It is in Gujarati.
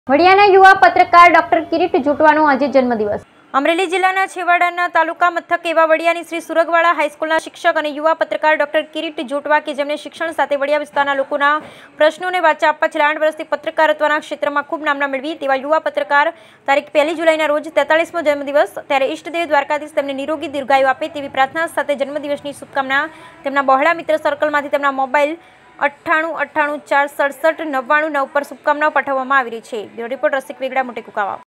વડિયાના યુવા પત્રકાર ડોક્ટર કિરીટ જોટવાનો આજે જન્મદિવસ। અમરેલી જિલ્લાના છેવાડાના તાલુકા મથક એવા વડિયાની શ્રી સુરગવાડા હાઈસ્કૂલના શિક્ષક અને યુવા પત્રકાર ડોક્ટર કિરીટ જોટવા કે જેમણે શિક્ષણ સાથે વડિયા વિસ્તારના લોકોના પ્રશ્નોને વાચા આપવા છેલ્લા 8 વર્ષથી પત્રકારત્વના ક્ષેત્રમાં ખૂબ નામના મેળવી તેવા યુવા પત્રકાર તારીખ 1 જુલાઈના રોજ 43મો જન્મદિવસ। ત્યારે ઈષ્ટદેવ દ્વારકાધીશ તેમને નિરોગી દીર્ઘાયુ આપે તેવી પ્રાર્થના સાથે જન્મદિવસની શુભકામના તેમના બહોળા મિત્ર સર્કલમાંથી તેમના મોબાઈલ 98 98 467 99 9 પર શુભકામનાઓ પાઠવવામાં આવી રહી છે। બ્યુરો રિપોર્ટ રસિક વેગડા, મોટી કુકાવા।